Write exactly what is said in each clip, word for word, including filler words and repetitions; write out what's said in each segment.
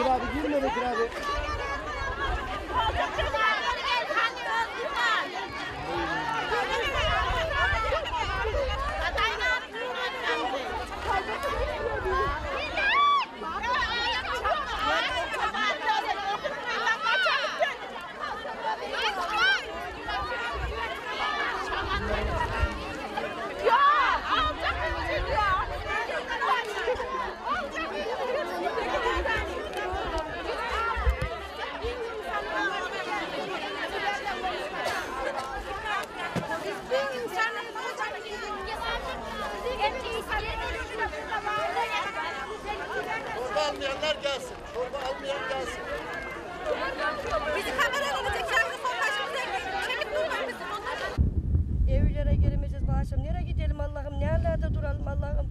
abi, girme Bekir abi. Çorba almayanlar gelsin. Çorba almayan gelsin. Bizi kameralara çekerse son başımıza çekip durmayın. Evlere giremeyeceğiz bu akşam. Nereye gidelim Allah'ım? Nerelerde duralım Allah'ım?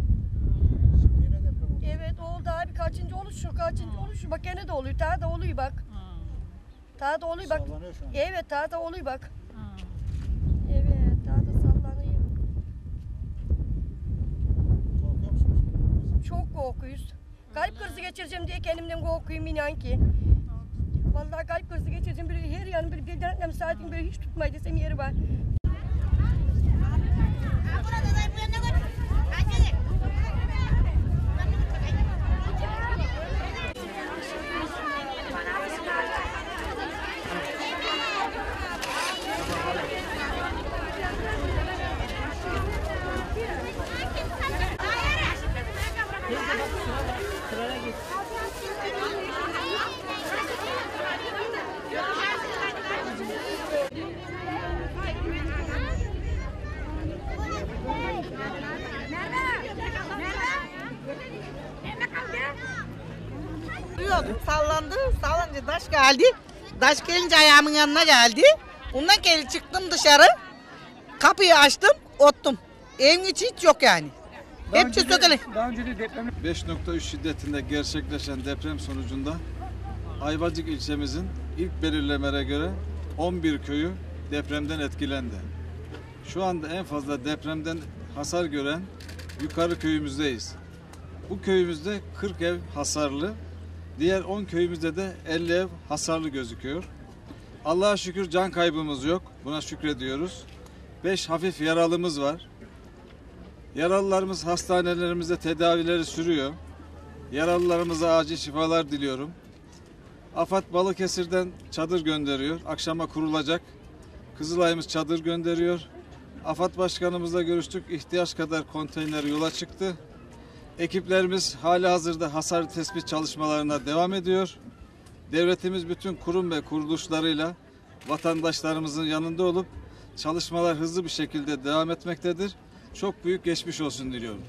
Evet oldu abi. Kaçıncı oluşu? Kaçıncı oluşu? Bak gene de oluyor. Daha da oluyor bak. Daha da oluyor bak. Evet daha da oluyor bak. Evet daha da sallanıyor. Korkuyor musunuz? Çok korkuyuz. Kalp krizi geçireceğim diye kendimden korkuyum inan ki. Vallahi kalp krizi geçireceğim. Bir, her yanım bir birden saatin böyle hiç tutmayı desem yeri var. Sallandı, sallanınca taş geldi. Taş gelince ayağımın yanına geldi. Ondan geri çıktım dışarı. Kapıyı açtım, ottum. Evin içi hiç yok yani. Hepsi sökeli. Daha önce de deprem... beş nokta üç şiddetinde gerçekleşen deprem sonucunda Ayvacık ilçemizin ilk belirlemelere göre on bir köyü depremden etkilendi. Şu anda en fazla depremden hasar gören Yukarı köyümüzdeyiz. Bu köyümüzde kırk ev hasarlı, diğer on köyümüzde de elli ev hasarlı gözüküyor. Allah'a şükür can kaybımız yok, buna şükrediyoruz. beş hafif yaralımız var. Yaralılarımız hastanelerimizde tedavileri sürüyor. Yaralılarımıza acil şifalar diliyorum. AFAD Balıkesir'den çadır gönderiyor. Akşama kurulacak. Kızılay'ımız çadır gönderiyor. AFAD Başkanımızla görüştük. İhtiyaç kadar konteyner yola çıktı. Ekiplerimiz halihazırda hasar tespit çalışmalarına devam ediyor. Devletimiz bütün kurum ve kuruluşlarıyla vatandaşlarımızın yanında olup çalışmalar hızlı bir şekilde devam etmektedir. Çok büyük geçmiş olsun diliyorum.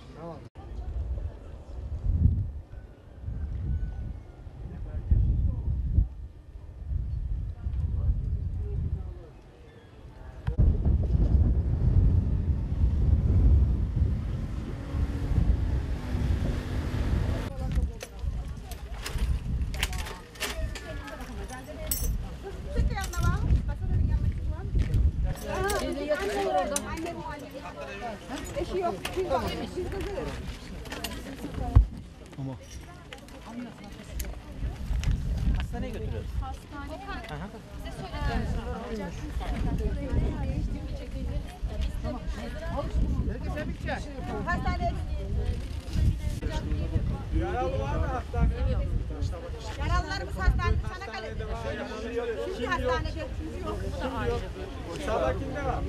Tamam. Hastaneye götürüyoruz. Hastane. Bize söylediler. Hastaneye. Yaralı var mı hastanede? Yaralılarımız hastanede. Çanakkale'de. Şimdi hastanede. Yok. Sağda kimde var?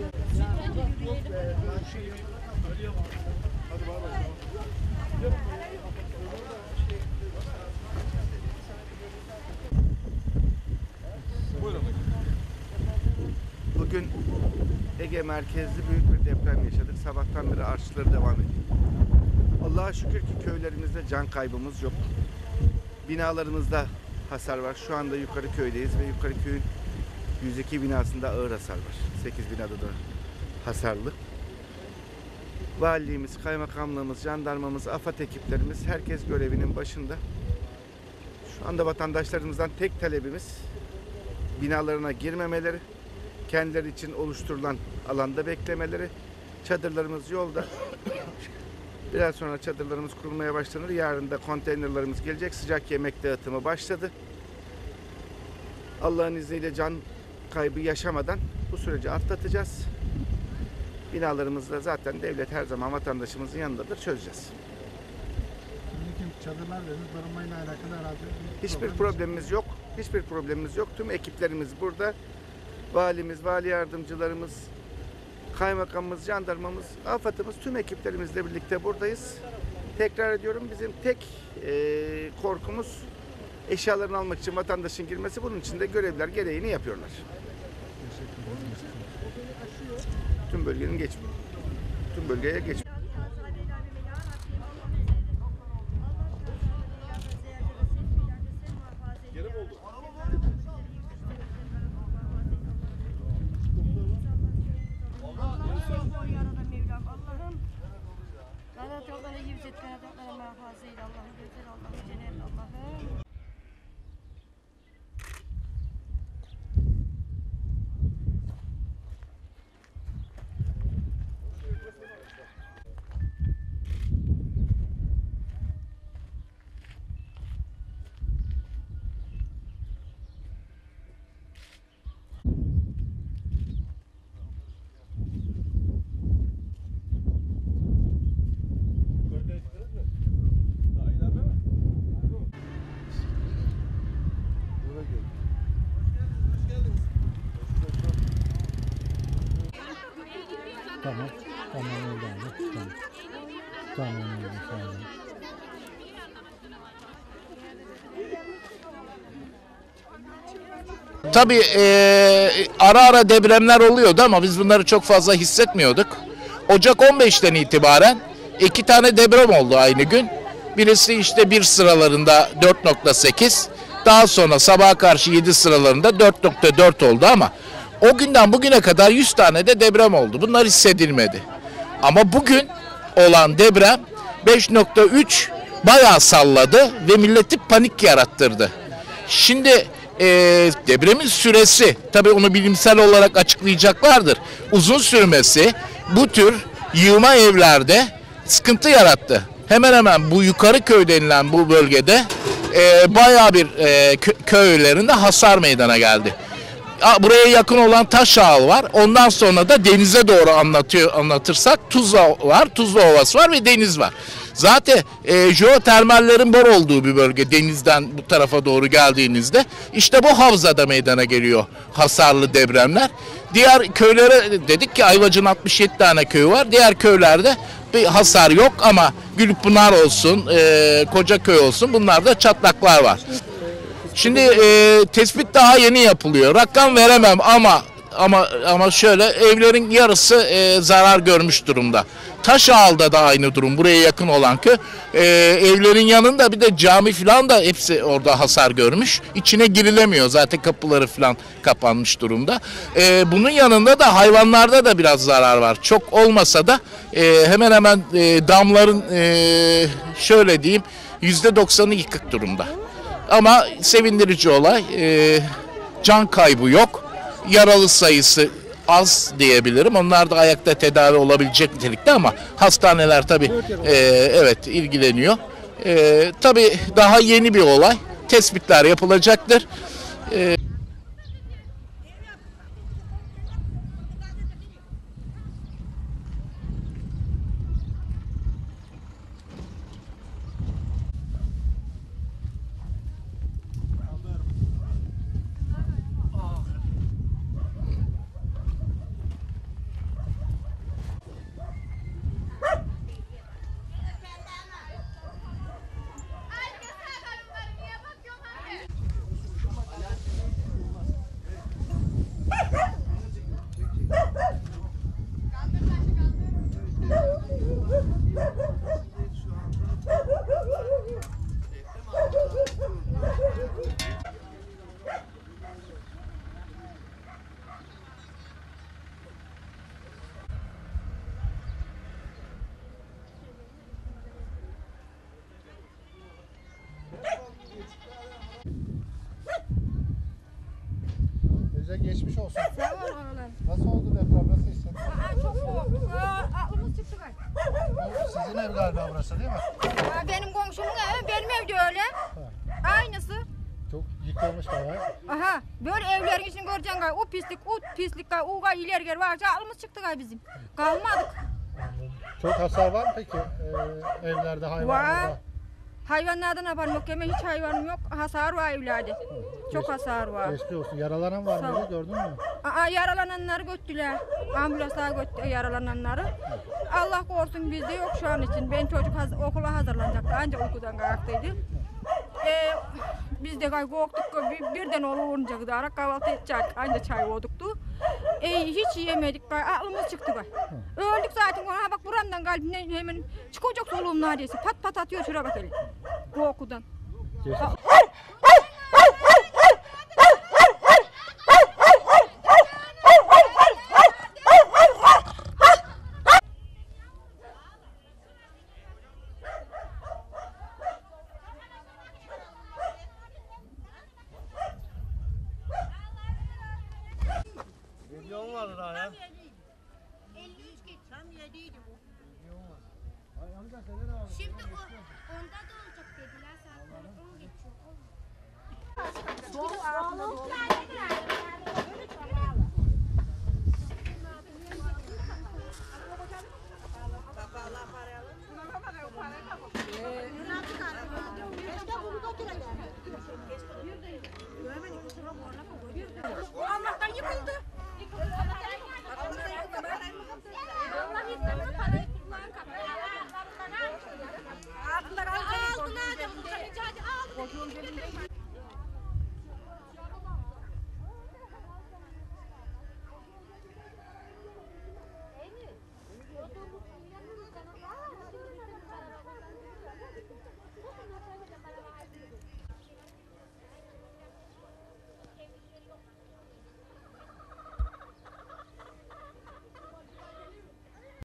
Bugün Ege merkezli büyük bir deprem yaşadık. Sabahtan beri arşları devam ediyor. Allah'a şükür ki köylerimizde can kaybımız yok. Binalarımızda hasar var. Şu anda Yukarı köydeyiz ve Yukarı köyün yüz iki binasında ağır hasar var. sekiz binada da hasarlı. Valiliğimiz, kaymakamlığımız, jandarmamız, AFAD ekiplerimiz herkes görevinin başında. Şu anda vatandaşlarımızdan tek talebimiz binalarına girmemeleri, kendileri için oluşturulan alanda beklemeleri. Çadırlarımız yolda. Biraz sonra çadırlarımız kurulmaya başlanır. Yarın da konteynerlarımız gelecek. Sıcak yemek dağıtımı başladı. Allah'ın izniyle can kaybı yaşamadan bu süreci atlatacağız. Binalarımızda zaten devlet her zaman vatandaşımızın yanındadır. Çözeceğiz. Çadırlar dediniz, barınmayla alakalı herhalde. Hiçbir problemimiz yok. Hiçbir problemimiz yok. Tüm ekiplerimiz burada. Valimiz, vali yardımcılarımız, kaymakamımız, jandarmamız, AFAD'ımız, tüm ekiplerimizle birlikte buradayız. Tekrar ediyorum, bizim tek e, korkumuz eşyalarını almak için vatandaşın girmesi. Bunun için de görevliler gereğini yapıyorlar. Tüm bölgenin geç, tüm bölgeye geç. Tamam. Tamam oldu abi. Tamam. Tamam oldu. Sağ olun. Tabii e, ara ara depremler oluyordu ama biz bunları çok fazla hissetmiyorduk. Ocak on beşten itibaren iki tane deprem oldu aynı gün. Birisi işte bir sıralarında dört nokta sekiz, daha sonra sabaha karşı yedi sıralarında dört nokta dört oldu ama o günden bugüne kadar yüz tane de deprem oldu. Bunlar hissedilmedi. Ama bugün olan deprem beş nokta üç bayağı salladı ve milleti panik yarattırdı. Şimdi e, depremin süresi, tabii onu bilimsel olarak açıklayacaklardır. Uzun sürmesi bu tür yığma evlerde sıkıntı yarattı. Hemen hemen bu yukarı köy denilen bu bölgede e, bayağı bir e, kö köylerinde hasar meydana geldi. Buraya yakın olan Taşağıl var. Ondan sonra da denize doğru anlatıyor anlatırsak Tuzla var, Tuzla Ovası var ve deniz var. Zaten e, jeotermallerin bol olduğu bir bölge, denizden bu tarafa doğru geldiğinizde işte bu havzada meydana geliyor hasarlı depremler. Diğer köylere dedik ki Ayvacık'ın altmış yedi tane köyü var. Diğer köylerde bir hasar yok ama Gülpınar olsun, e, Kocaköy olsun, bunlarda çatlaklar var. Şimdi e, tespit daha yeni yapılıyor. Rakam veremem ama ama ama şöyle evlerin yarısı e, zarar görmüş durumda. Taşağıl'da da aynı durum. Buraya yakın olan köy. E, evlerin yanında bir de cami falan da hepsi orada hasar görmüş. İçine girilemiyor. Zaten kapıları falan kapanmış durumda. E, bunun yanında da hayvanlarda da biraz zarar var. Çok olmasa da e, hemen hemen e, damların e, şöyle diyeyim yüzde doksanı yıkık durumda. Ama sevindirici olay, e, can kaybı yok, yaralı sayısı az diyebilirim. Onlar da ayakta tedavi olabilecek nitelikte ama hastaneler tabii e, evet ilgileniyor. E, tabii daha yeni bir olay, tespitler yapılacaktır. E, Geçmiş olsun. Nasıl oldu deprem? Nasıl hissettiniz? Çok soğuk. Aklımız çıktı. Size Sizin ev galiba burası değil mi? Aa, benim komşumun evi, benim ev de öyle. Aynısı. Çok yıkılmış bayağı. Aha, böyle evlerin içini göreceksin gay. O pislik, o pislik gay, o gay ileri geri varca alımız çıktı gay bizim. Kalmadık. Çok hasar var mı peki ee, evlerde, hayvanlarda? Var. Hayvanlardan haberim yok, yeme hiç hayvanım yok. Hasar var evlerde. Çok hasar var. Geçti olsun. Yaralanan var Sağ ol. mıydı, gördün mü? Aa, yaralananları götürdüler. Ambulanslar götürdü yaralananları. Allah korusun bizde yok şu an için. Ben çocuk haz okula hazırlanacaktı. Ancak uykudan kalktıydı. Ee, biz de gay korktuk. Bir, birden olunca kadar kahvaltı edecek. Ancak çay olduktu. Ee, hiç yemedik. Gay. Aklımız çıktı gay. Öldük zaten. Ha bak buramdan kalbimden hemen çıkacak soluğum neredeyse. Pat pat atıyor şuraya bak hele. Korkudan. Geçti. Milyon var daha ya. Şimdi o, onda da olacak dediler. Saatleri on geçiyor. Allah'tan yıkıldı.